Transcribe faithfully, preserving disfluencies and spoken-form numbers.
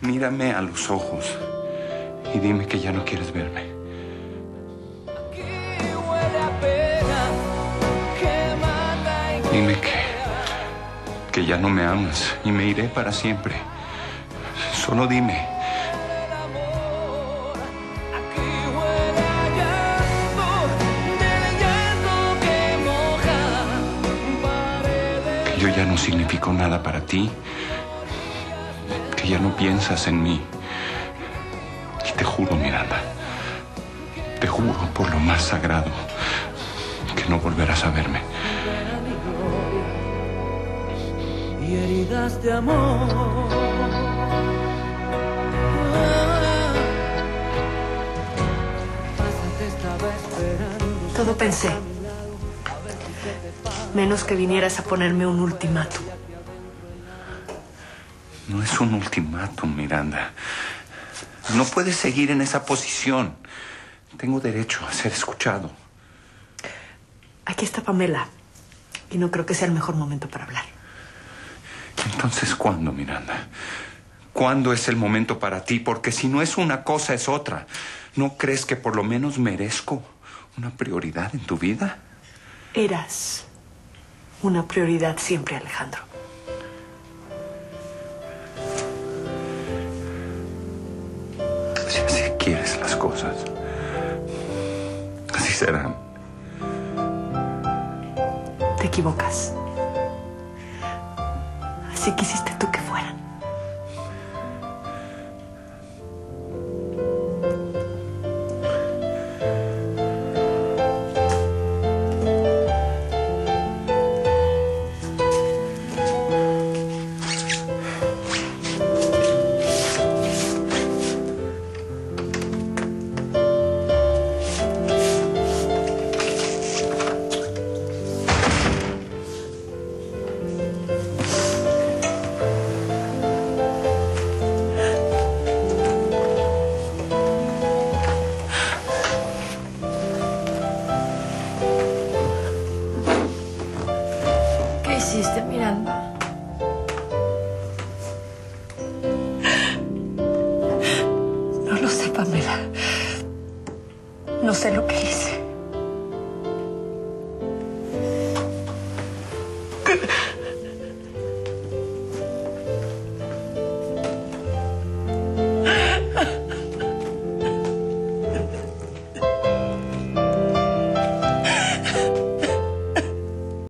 Mírame a los ojos y dime que ya no quieres verme. Dime que, que ya no me amas y me iré para siempre. Solo dime. Que yo ya no significo nada para ti. Que ya no piensas en mí. Y te juro, Miranda, te juro por lo más sagrado que no volverás a verme. Y heridas de amor. Todo pensé, menos que vinieras a ponerme un ultimátum. No es un ultimátum, Miranda. No puedes seguir en esa posición. Tengo derecho a ser escuchado. Aquí está Pamela, y no creo que sea el mejor momento para hablar. Entonces, ¿cuándo, Miranda? ¿Cuándo es el momento para ti? Porque si no es una cosa, es otra. ¿No crees que por lo menos merezco una prioridad en tu vida? Eras una prioridad siempre, Alejandro. Si así quieres las cosas, así serán. Te equivocas. Así quisiste tú que fueran. ¿Qué hiciste, Miranda? No lo sé, Pamela. No sé lo que hice.